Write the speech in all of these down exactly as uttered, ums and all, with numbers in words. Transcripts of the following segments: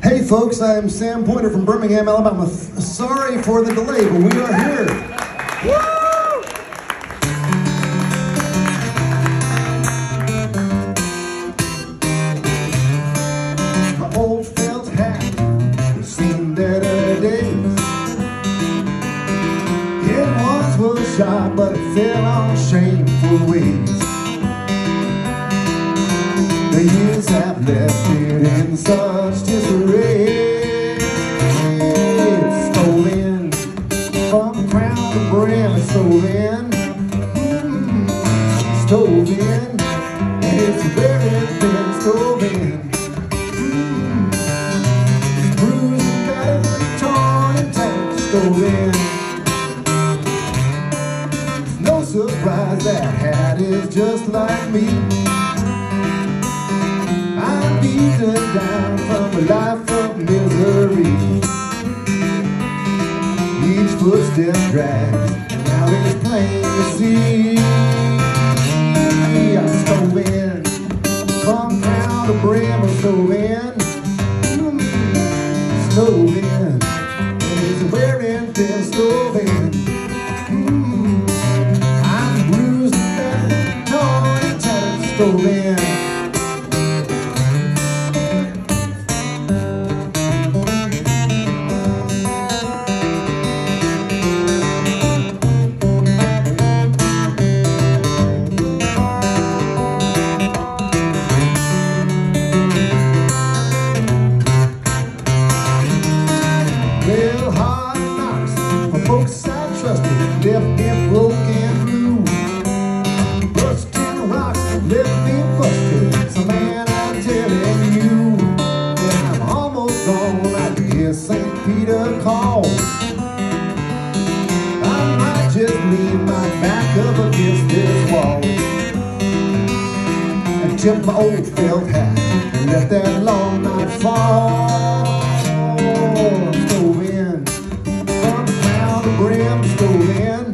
Hey folks, I'm Sam Pointer from Birmingham, Alabama. Sorry for the delay, but we are here. Woo! My old felt hat, it seemed better days. It once was sharp, but it fell on shameful ways. The years have left it in such disarray. It's stolen from crown to brim. It's stolen, mm, stolen, and it's very thin stolen. Mm, it's bruised and battered, torn and tattered, stolen. It's no surprise that hat is just like me. I'm beaten down from a life of misery. Each footstep drags, and now it's plain to see. I'm stolen from crown to brim. I'm stolen, mm, stolen, and it's wearing thin, stolen. Mm, I'm bruised and battered, torn and tattered, stolen. Well, hard knocks for folks I trusted left me broken blue. Busting rocks left me busted. So man, I'm telling you, when I'm almost gone, I can hear Saint Peter call. I might just lean my back up against this wall and tip my old felt hat and let that long night fall. I'm stolen from crown to brim, stolen,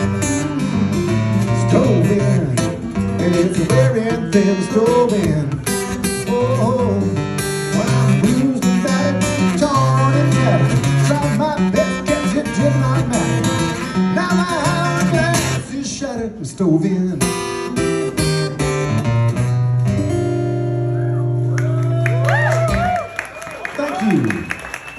stolen, and it's very thin, stolen. Oh, when I'm bruised and battered, torn and tattered, tried my best, guess it did not matter. Now my hourglass is shattered and stolen.